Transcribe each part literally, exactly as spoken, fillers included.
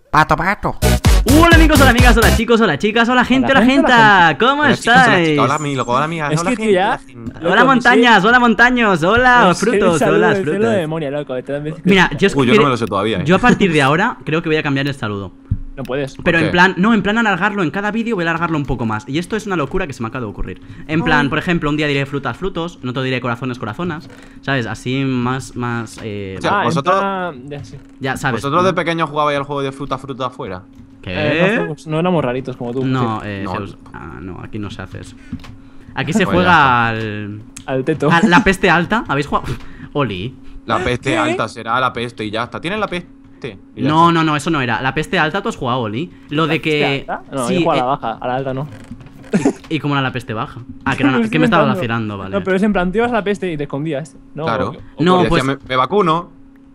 Pato, pato. Hola amigos, hola amigas, hola chicos, hola chicas, hola gente, hola, Hola, gente, gente, hola, ¿cómo Hola, chicos, hola, estáis? chicas, hola amigo, hola amigas, Es hola que gente, ya- hola gente. Loco, Hola mi montañas, hola montaños, hola Es que el frutos, saludo hola del cielo de frutos. demonia, loco. Te dan veces que- Mira, yo es que Uy, yo no quiere- me lo sé todavía, eh. yo a partir de ahora creo que voy a cambiar el saludo. No puedes. Pero qué? en plan, no, en plan alargarlo en cada vídeo, voy a alargarlo un poco más. Y esto es una locura que se me acaba de ocurrir. En plan, por ejemplo, un día diré frutas, frutos, en otro diré corazones, corazonas. ¿Sabes? Así más, más, eh, O sea, Ah, en vosotros- plan- ya, sí. ya sabes. ¿Vosotros ¿no? de pequeño jugabais al juego de fruta, fruta afuera? ¿Qué? Eh, no, hacemos- no éramos raritos como tú. No, sí. eh, No. Zeus. Ah, no, aquí no se hace eso. Aquí se Pues juega al. Al teto. a la peste alta. ¿Habéis jugado? Oli. La peste ¿Qué? alta será la peste y ya está. ¿Tienen la peste? Y ya No, está. no, no, eso no era. La peste alta tú has jugado, Oli. Lo de que. ¿Alta? No, sí, yo juego a la eh, baja, a la alta no. ¿y cómo era la peste baja? Ah, que, era una- Me que estoy me estabas inventando. vacilando, vale. No, pero es en plan, te ibas a la peste y te escondías. No, Claro. o- No, Y decía, pues- me, me vacuno.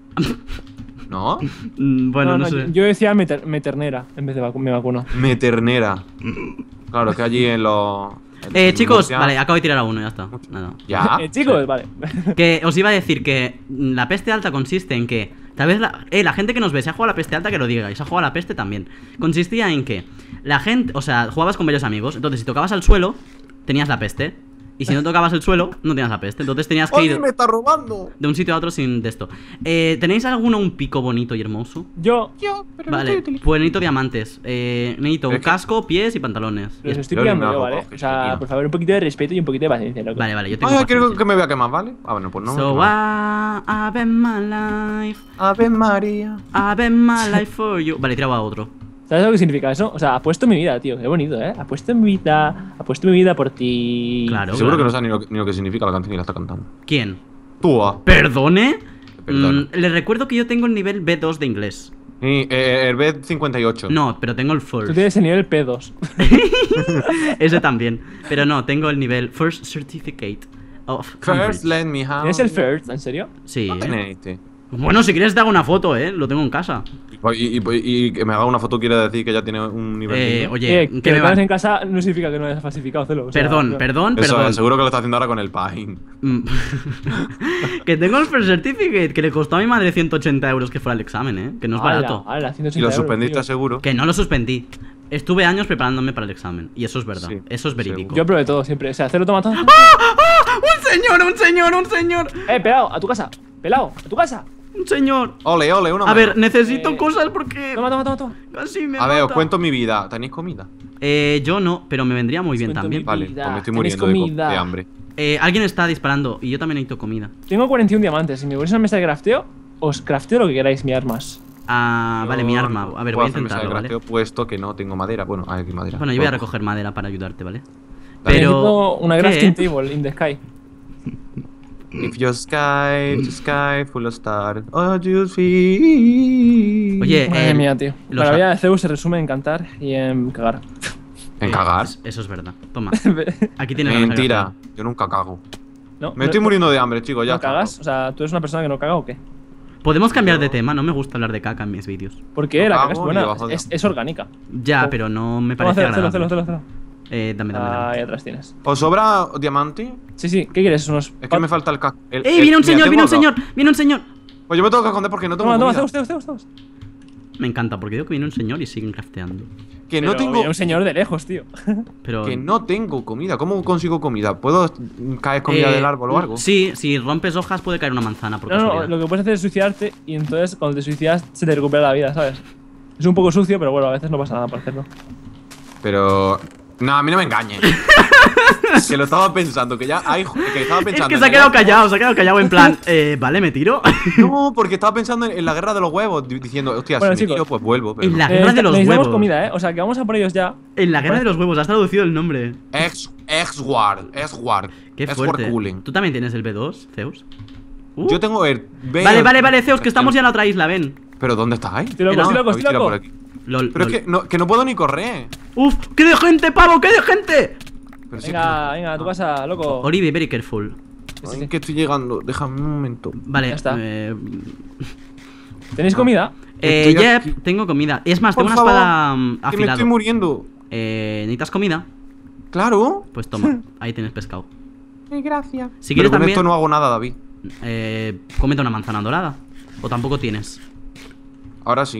¿No? Mm, Bueno, no, no, sé. yo decía me, ter- me ternera en vez de vacu- me vacuno. Me ternera. Claro, es que allí en los. en- Eh, en chicos, Murcia- vale, acabo de tirar a uno, ya está. Nada. Ya. Eh, chicos, vale. Que os iba a decir que la peste alta consiste en que. Tal vez la, eh, la gente que nos ve, se ha jugado a la peste alta, que lo diga, y se ha jugado a la peste también. Consistía en que la gente, o sea, jugabas con varios amigos, entonces si tocabas al suelo, tenías la peste. Y si no tocabas el suelo, no tenías la peste. Entonces tenías que ¡Oye, ir me está robando! de un sitio a otro sin de esto. Eh, ¿Tenéis alguno un pico bonito y hermoso? Yo Yo, pero Vale, pues necesito diamantes. Eh, necesito un Es que- casco, pies y pantalones. Y los es- estoy yo pillando me yo, hago ¿vale? coge, O sea, tío. por favor, un poquito de respeto y un poquito de paciencia, loco. Vale, vale, yo tengo Ay, quiero paciencia. que me vea que más, ¿vale? Ah, bueno, pues no. So me I, I've been my life, Ave María. I've been my life for you. Vale, tiraba a otro. ¿Sabes lo que significa eso? O sea, apuesto mi vida, tío. Qué bonito, ¿eh? Apuesto mi vida, apuesto mi vida por ti. Claro. Seguro que claro. no sabe ni lo, que- ni lo que significa la canción y la está cantando. ¿Quién? Tú, ah. ¿Perdone? Perdono. Mm, le recuerdo que yo tengo el nivel B dos de inglés. Sí, eh, el B cincuenta y ocho. No, pero tengo el Tú first. tienes el nivel P dos. Ese también. Pero no, tengo el nivel First Certificate of Cambridge. First, let me have. ¿Tienes el first? ¿En serio? Sí. No tenéis este. Bueno, si quieres te hago una foto, eh. Lo tengo en casa. Y, y- y que me haga una foto quiere decir que ya tiene un nivel. Eh, mínimo. oye, Eh, ¿qué que me lo va? tengas en casa no significa que no hayas falsificado, celo. o sea, Perdón, no. perdón, Eso, perdón. eh, seguro que lo está haciendo ahora con el Pine. Mm. Que tengo el First Certificate, que le costó a mi madre ciento ochenta euros que fuera el examen, eh. Que no es Ala, barato. ala, ciento ochenta Y lo euros, suspendiste tío. seguro. Que no lo suspendí. Estuve años preparándome para el examen. Y eso es verdad. Sí, eso es verídico. seguro. Yo probé todo siempre. O sea, celo toma todo. ¡Ah! ¡Un señor, un señor, un señor! Eh, pelado, a tu casa. Pelado, a tu casa. ¡Un señor! Ole, ole, una A ver, mano. necesito Eh, cosas porque Toma, toma, toma, toma. casi me A ver, os mata. cuento mi vida. ¿Tenéis comida? Eh, yo no, pero me vendría muy bien Cuento también. mi- Vale, Comida. pues me estoy ¿Tenéis muriendo de, co- comida? de hambre. Eh, alguien está disparando y yo también necesito comida. Tengo cuarenta y uno diamantes. Si me ponéis una mesa de crafteo, os crafteo lo que queráis, mi armas. Ah, vale, mi Yo arma. A ver, puedo voy a hacer mesa de intentarlo, ¿vale? crafteo, puesto que no tengo madera. Bueno, hay aquí madera. Bueno, yo voy a Puedo recoger madera para ayudarte, ¿vale? Dale. Pero... Necesito una ¿qué? crafting table in the sky. If your sky, the sky full of stars, oh, you feel. Oye, Madre eh, mía, tío. los La a- vida de Zeus se resume en cantar y en cagar. En eh, cagar. es- Eso es verdad. Toma. Aquí tienes la Mentira, mesa yo nunca cago. ¿No? Me estoy ¿No- muriendo de hambre, chicos, ya ¿No está. cagas? O sea, ¿tú eres una persona que no caga o qué? de caca. Podemos cambiar de tema, no me gusta hablar de caca en mis vídeos. ¿Por qué? No La caga cago es ni buena. debajo de- Es, es orgánica. Ya, Oh. pero no me Toma, parece celo, celo, celo, agradable. celo, celo. Eh, dame, dame, dame. Ahí atrás tienes. ¿Os sobra diamante? Sí, sí. ¿Qué quieres? Unos. Es que me falta el casco. ¡Ey, viene un señor, viene un señor! ¡Viene un señor! Pues yo me tengo que esconder porque no tengo Toma, toma, comida. Zeus, Zeus, Zeus, Zeus. Me encanta, porque digo que viene un señor y siguen crafteando. Que no Pero tengo. viene un señor de lejos, tío. Pero... Que no tengo comida. ¿Cómo consigo comida? ¿Puedo caer comida Eh, del árbol o algo? Sí, si rompes hojas puede caer una manzana por No, no, casualidad. lo que puedes hacer es suicidarte y entonces cuando te suicidas se te recupera la vida, ¿sabes? Es un poco sucio, pero bueno, a veces no pasa nada por hacerlo. Pero. No, a mí no me engañes. Que lo estaba pensando, que ya hay. Que estaba Es pensando. que en se ha el- quedado callado, se ha quedado callado en plan, eh, vale, me tiro. No, porque estaba pensando en, en la guerra de los huevos, di- diciendo, hostia, Bueno, si me chicos, tiro, pues vuelvo. Pero en la no. guerra de los necesitamos huevos. comida, ¿eh? O sea, que vamos a por ellos ya. En la guerra de los huevos, has traducido el nombre. Ex, ex-war, ex-war. Qué Ex-war fuerte. cooling. ¿Tú también tienes el B dos, Zeus? Uh. Yo tengo el. B- Vale, vale, vale, Zeus, que estamos ya en la otra isla, ven. ¿Pero dónde estáis? Estoy loco, no, estoy loco, Habéis estoy tirado loco. por aquí. Lol, Pero lol. es que no, que no puedo ni correr. ¡Uf! ¡Qué de gente, pavo! ¡Qué de gente! Pero sí Venga, que- venga, a tu casa, loco. Olive, very careful. Sí, sí, Ay, sí. que estoy llegando. Déjame un momento. Vale, Ya está. eh, ¿Tenéis comida? eh, Estoy Jep, aquí. tengo comida. Es más, Por tengo una favor, espada mm, Que me afilada. estoy muriendo. Eh, ¿necesitas comida? Claro. Pues toma, ahí tienes pescado. Ay, gracias. Si Pero quieres con también, esto no hago nada, David. eh, cómete una manzana dorada. O tampoco tienes. Ahora sí.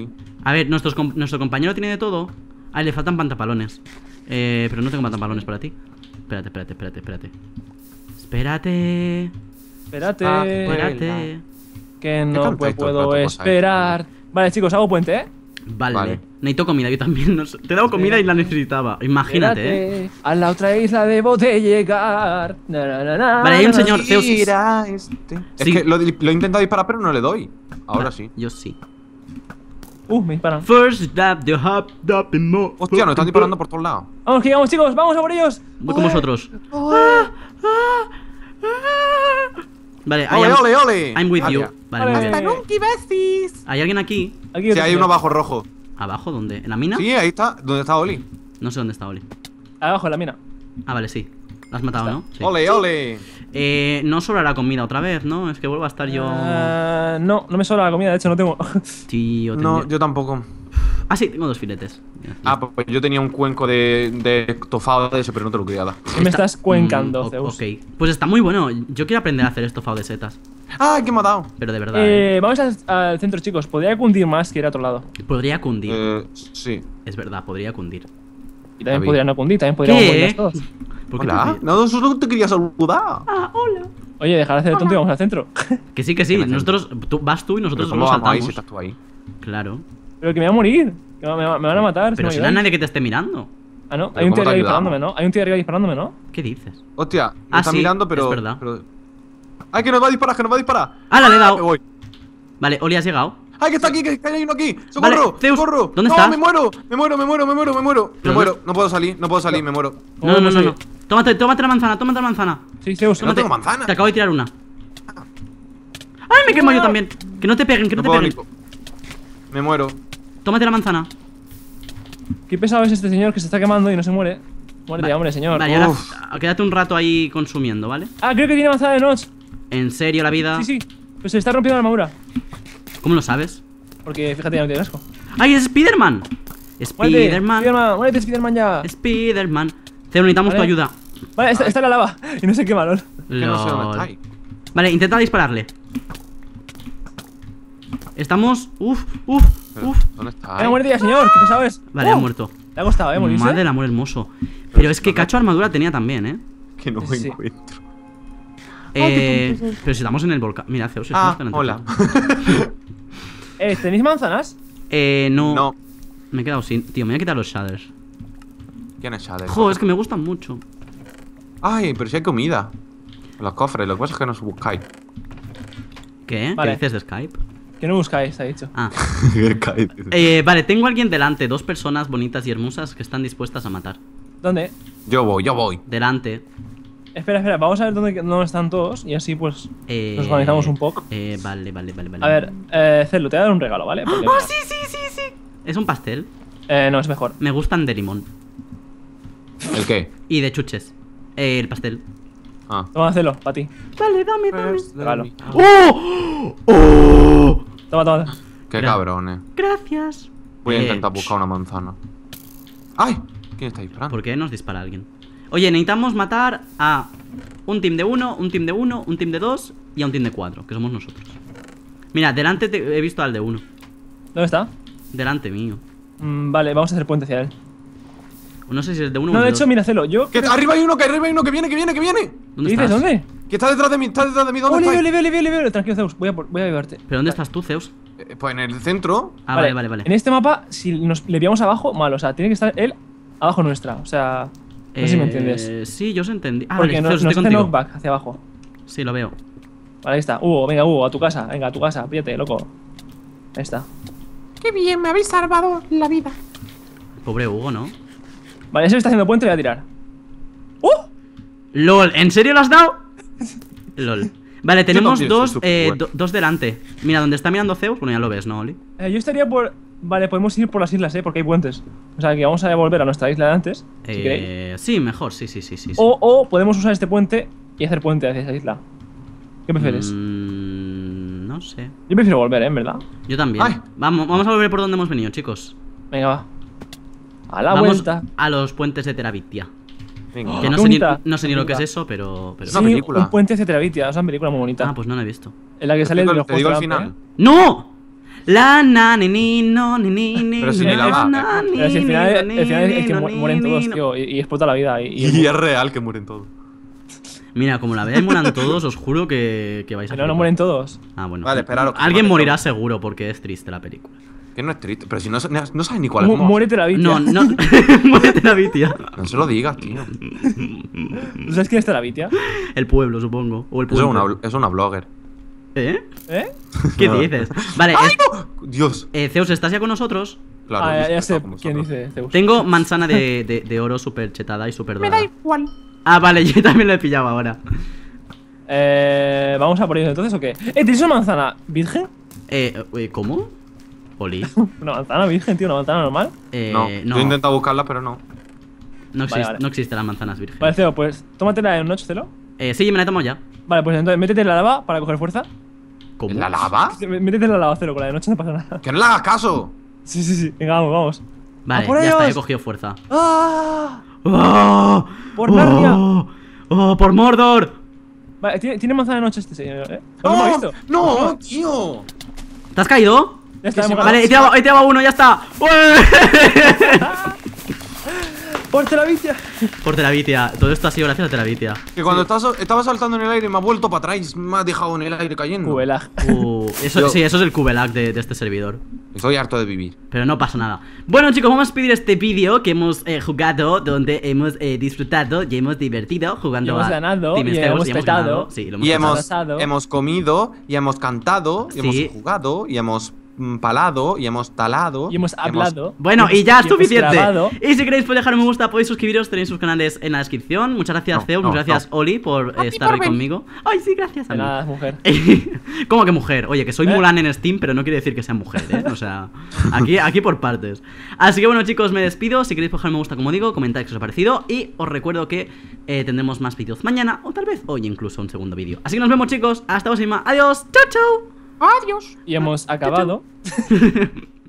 A ver, nuestros com- nuestro compañero tiene de todo. Ah, le faltan pantalones. Eh, pero no tengo pantalones para ti. Espérate, espérate, espérate, espérate. Espérate. Espérate. Ah, Espérate. Que no canta pues, ahí todo el puedo rato cosas, esperar. Vale, chicos, hago puente, ¿eh? Vale. Vale. Necesito comida, yo también. No sé. Te he dado comida y la necesitaba. Imagínate, eh. Espérate, a la otra isla debo de llegar. Na, na, na, na, Vale, hay un na, na. señor Zeus. Mira este. Es Sí. que lo, lo he intentado disparar, pero no le doy. Ahora sí. Yo sí. Uh, me disparan. First dab, the hop, dab, and more. Hostia, nos están disparando por todos lados. Vamos, que llegamos, chicos, vamos a por ellos. Voy con vosotros. Ah, ah, ah. Vale, I ¡Ole, am- ole, ole! I'm with you. Vale. Vale, muy Vale. bien. nunca, besties! ¿Hay alguien aquí? Aquí Sí, otro hay señor. uno abajo rojo. ¿Abajo? ¿Dónde? ¿En la mina? Sí, ahí está. ¿Dónde está Oli? No sé dónde está Oli. Abajo en la mina. Ah, vale, sí. Lo has matado, ¿no? Sí. ¡Ole, ole! Eh, no sobrará comida otra vez, ¿no? Es que vuelvo a estar yo. Ah, no, no me sobra la comida, de hecho no tengo. Tío, No, tendría- yo tampoco. Ah, sí, tengo dos filetes. Ya, Ah, pues yo tenía un cuenco de, de estofado de ese, pero no te lo quería dar. ¿Qué me estás cuencando, Mm, o- Zeus? Ok. Pues está muy bueno. Yo quiero aprender a hacer estofado de setas. ¡Ay, qué me ha dado! Pero de verdad. ¿eh? Eh, vamos al, al centro, chicos. Podría cundir más que ir a otro lado. Podría cundir. Eh, sí. Es verdad, podría cundir. Y también David. podría no cundir, también podríamos morirnos ¿Qué? todos. ¿Por qué Hola. tú- No, solo te quería saludar. Ah, hola. Oye, dejar de hacer el tonto y vamos al centro. Que sí, que sí. En el Nosotros. Tú, vas tú y Pero nosotros ¿cómo nos vamos ahí saltamos. si estás tú ahí? Claro. Pero que me va a morir. Que me, me- me van a matar. Pero me si no hay ayudáis. nadie que te esté mirando. Ah, no. Pero Hay un tío ¿cómo te arriba ayudamos? disparándome, ¿no? Hay un tío arriba disparándome, ¿no? ¿Qué dices? Hostia, me Ah, está sí, mirando, pero. es verdad. pero- ¡Ay, que nos va a disparar, que nos va a disparar! ¡Ah, la le he Me dado! voy. Vale, Oli, has llegado. ¡Ay, que está aquí, que que hay uno aquí! Vale, ¡Socorro! Zeus, ¡Socorro! ¿dónde ¡No, estás? me muero! ¡Me muero, me muero, me muero, me muero! Me ¿Pero muero, dónde- no puedo salir, no puedo salir, me muero. No, no, no, no, soy? no. Tómate, tómate la manzana, tómate la manzana. Sí, Zeus. No tengo manzana. Te acabo de tirar una. ¡Ay, me quemo yo también! Que no te peguen, que no, No te puedo peguen. ni. Me muero. Tómate la manzana. Qué pesado es este señor que se está quemando y no se muere. Muérete, Vale. hombre, señor. Vale, ahora Uf. ah, quédate un rato ahí consumiendo, ¿vale? Ah, creo que tiene avanzada de noche. ¿En serio la vida? Sí, sí. Pues se le está rompiendo la armadura. ¿Cómo lo sabes? Porque fíjate, ya no tiene casco. ¡Ay, es Spiderman! Muérete, Spiderman. Spiderman, muérete, Spiderman ya. Spiderman. Ceo, necesitamos Vale. tu ayuda. Vale, está, está en la lava. Y no se quema, lol. Que no sé dónde Lol. está ahí. Vale, intenta dispararle. Estamos. Uf, uf, Pero, uf. ¿Dónde está? Venga, ahí? muérete ya, señor. Qué pesado es. Vale, Uh, ha muerto. Le ha costado, eh, morirse. Madre del amor hermoso. Pero es que ¿dónde? cacho armadura tenía también, ¿eh? Que no me Sí. encuentro. Eh, pero si estamos en el volcán. Mira, Zeus, si Ah, estamos delante hola. tuyo. Eh, ¿tenéis manzanas? Eh, no. No. Me he quedado sin. Tío, me voy a quitar los shaders. ¿Quién es Shadow? Jo, es que me gustan mucho. Ay, pero si hay comida. En los cofres, lo que pasa es que no os buscáis. ¿Qué? Vale. ¿Qué dices de Skype? Que no buscáis, ha dicho. Ah. Eh, vale, tengo a alguien delante. Dos personas bonitas y hermosas que están dispuestas a matar. ¿Dónde? Yo voy, yo voy. Delante. Espera, espera, vamos a ver dónde, dónde están todos y así pues Eh, nos organizamos un poco. Eh, vale, vale, vale, vale. A ver, eh, Celu, te voy a dar un regalo, ¿vale? Porque, ¡Oh, mira, sí, sí, sí, sí! Es un pastel. eh, no, es mejor. Me gustan de limón. ¿El qué? Y de chuches. Eh, el pastel. Ah. Toma, Celu, para ti. Dale, dame, dame. Regalo. ¡Oh! ¡Oh! Toma, toma. Qué Gra- cabrones. Gracias. Voy a Eh, intentar buscar una manzana. ¡Ay! ¿Quién está disparando? ¿Por qué nos dispara alguien? Oye, necesitamos matar a un team de uno, un team de uno, un team de dos y a un team de cuatro, que somos nosotros. Mira, delante te- he visto al de uno. ¿Dónde está? Delante mío. Mm, vale, vamos a hacer puente hacia él. No sé si es de uno o No, de de dos. hecho, mira, Celu, yo. Que arriba hay uno, que arriba hay uno, que viene, que viene, que viene. ¿Qué ¿Dónde dices? estás? ¿Dónde? Que está detrás de mí, está detrás de mí, ¿dónde Oh, le veo, está? le veo, le veo, le veo. Tranquilo, Zeus, voy a, por- voy a ayudarte. ¿Pero dónde estás tú, Zeus? Eh, Pues en el centro. Ah, vale, vale, vale. En este mapa, si nos le veamos abajo, mal, o sea, tiene que estar él abajo nuestra. O sea, no sé si me Eh, entiendes. Sí, yo os entendí. Ah, Porque vale, nos, Zeus, nos estoy hace contigo. knockback hacia abajo. Sí, lo veo. Vale, ahí está. Hugo, venga, Hugo, a tu casa. Venga, a tu casa, píllate, loco. Ahí está. ¡Qué bien! Me habéis salvado la vida. Pobre Hugo, ¿no? Vale, ese me está haciendo puente, le voy a tirar. ¡Uh! LOL, ¿en serio lo has dado? LOL. Vale, tenemos también soy dos, súper eh, bueno. do- dos delante. Mira, donde está mirando Zeus, bueno, ya lo ves, ¿no, Oli? Eh, yo estaría por. Vale, podemos ir por las islas, eh, porque hay puentes. O sea, que vamos a volver a nuestra isla de antes, si queréis. Eh, sí, mejor, sí, sí, sí, sí. sí. O, o podemos usar este puente y hacer puente hacia esa isla. ¿Qué prefieres? Mm, no sé. Yo prefiero volver, ¿eh? En verdad. Yo también. Ay. Vamos, vamos a volver por donde hemos venido, chicos. Venga, va. A la vamos vuelta. a los puentes de Terabitia. Venga. Que no qué sé, ni, bonita, no sé ni lo que es bonita. eso, pero. pero... Es una Sí, película. un puente hacia Terabitia. Es una película muy bonita. Ah, pues no la he visto. En la que Te sale digo- de los te digo juegos al de final. Rampe, ¡No! La na ni ni no ni ni ni. Pero si ni, ni la va. na, ni, Pero si al final, ni, al final ni, es que no, mu- ni, mueren ni, todos, no. tío. Y, y explota la vida. Y, y Y es real que mueren todos. Mira, como la veáis mueran todos, os juro que, que vais a Si no, no flipar. mueren todos. Ah, bueno. Vale, esperaros que Alguien mate morirá todos. seguro porque es triste la película. Que no es triste. Pero si no, no sabes ni cuál es. Mu- ¿cómo? Muérete la vida. No, no. Muérete la vitia. No se lo digas, tío. ¿Tú sabes quién es Terabitia? El pueblo, supongo. O el Eso es pueblo. una, es una blogger. ¿Eh? ¿Eh? ¿Qué No. dices? Vale, ¡Ay, es- no! Dios. eh, Zeus, ¿estás ya con nosotros? Claro, Ah, ya, ya está sé con quién vosotros. dice Zeus. Tengo manzana de, de, de oro súper chetada y súper dorada. Ah, vale, yo también lo he pillado ahora. Eh, ¿Vamos a por ellos entonces o qué? Eh, ¿tienes una manzana virgen? Eh, eh, ¿cómo? Oli. Una manzana virgen, tío, una manzana normal. Eh, No, no, yo he intentado buscarla, pero no. no, existe, vale. no existen las manzanas vírgenes. Vale, Ceo, pues tómatela en noche, Celo. Eh, sí, me la he tomado ya. Vale, pues entonces métete en la lava para coger fuerza. ¿Cómo? ¿En la lava? Sí, Métete en la lava, Celo, con la de noche no pasa nada. ¡Que no le hagas caso! Sí, sí, sí. Venga, vamos, vamos. Vale, ¡A por ya está, he ellos! cogido fuerza. ¡Ah! ¡Oh! ¡Por ¡Oh! Narnia! ¡Oh, por Mordor! Vale, tiene, tiene manzana de noche este señor, ¿eh? ¿No lo hemos ¡No! visto? ¡No, tío! ¿Te has caído? Ya está, Que hemos se Vale, he ganado. tirado, he tirado uno, ya está. ¡Ué! ¡Por Terabitia! Por Terabitia. Todo esto ha sido gracias a Terabitia. Que cuando estaba, estaba saltando en el aire me ha vuelto para atrás. Me ha dejado en el aire cayendo. Cubelag. Uh, eso, Yo- sí, eso es el Kubelag de, de este servidor. Estoy harto de vivir. Pero no pasa nada. Bueno, chicos, vamos a despedir este vídeo que hemos eh, jugado, donde hemos eh, disfrutado y hemos divertido jugando Y hemos a ganado, Team y Zeus, hemos petado. ganado. Sí, lo hemos Y petado. hemos, pasado. hemos comido, y hemos cantado, y Sí. hemos jugado, y hemos mm, palado, y hemos talado. Y hemos hablado. Bueno, hemos- y ya es hemos suficiente. grabado. Y si queréis, podéis dejar un me gusta, podéis suscribiros, tenéis sus canales en la descripción. Muchas gracias, No, Zeus, no, muchas gracias, no. Oli, por eh, estar hoy conmigo. Ay, sí, gracias a De mí. nada, mujer. ¿Cómo que mujer? Oye, que soy ¿Eh? Mulan en Steam, pero no quiere decir que sea mujer, ¿eh? O sea, aquí, aquí por partes. Así que bueno, chicos, me despido. Si queréis dejar un me gusta, como digo, comentad qué os ha parecido. Y os recuerdo que eh, tendremos más vídeos mañana, o tal vez hoy incluso un segundo vídeo. Así que nos vemos, chicos. Hasta la próxima. Adiós. Chao, chao. Adiós. Y hemos acabado.